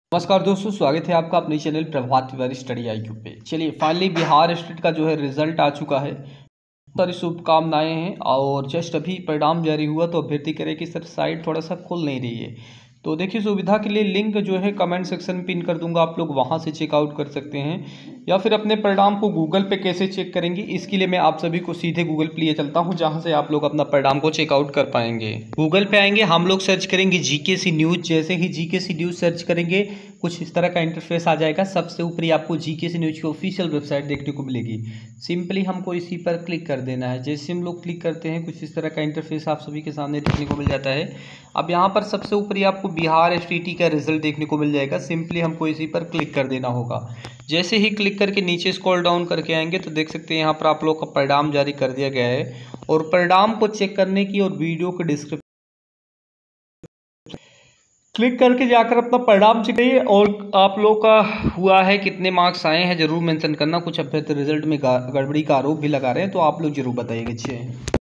नमस्कार दोस्तों, स्वागत है आपका अपने channel Prabhat Tiwari study IQ पे। चलिए फाइनली बिहार स्टेट का जो है रिजल्ट आ चुका है। सारी शुभकामनाएं हैं और जस्ट अभी परिणाम जारी हुआ तो अभ्यर्थी करे कि सर साइट थोड़ा सा खुल नहीं रही है। तो देखिए सुविधा के लिए लिंक जो है कमेंट सेक्शन में पिन कर दूंगा, आप लोग वहां से चेकआउट कर सकते हैं। या फिर अपने परिणाम को गूगल पे कैसे चेक करेंगे, इसके लिए मैं आप सभी को सीधे गूगल पे लिए चलता हूं, जहां से आप लोग अपना परिणाम को चेकआउट कर पाएंगे। गूगल पे आएंगे, हम लोग सर्च करेंगे GKC न्यूज़। जैसे ही GKC न्यूज़ सर्च करेंगे कुछ इस तरह का इंटरफेस आ जाएगा। सबसे ऊपरी आपको GKC न्यूज़ की ऑफिशियल वेबसाइट देखने को मिलेगी। सिंपली हमको इसी पर क्लिक कर देना है। जैसे हम लोग क्लिक करते हैं कुछ इस तरह का इंटरफेस आप सभी के सामने देखने को मिल जाता है। अब यहाँ पर सबसे ऊपरी आपको बिहार STT का रिजल्ट देखने को मिल जाएगा। सिंपली हमको इसी पर क्लिक कर देना होगा। जैसे ही क्लिक करके नीचे स्क्रॉल डाउन करके आएंगे तो देख सकते हैं यहाँ पर आप लोग का परिणाम जारी कर दिया गया है। और परिणाम को चेक करने की और वीडियो के डिस्क्रिप्शन क्लिक करके जाकर अपना परिणाम चेक करिए। और आप लोग का हुआ है कितने मार्क्स आए हैं जरूर मेंशन करना। कुछ अभ्यर्थी रिजल्ट में गड़बड़ी का आरोप भी लगा रहे हैं तो आप लोग जरूर बताइएगा।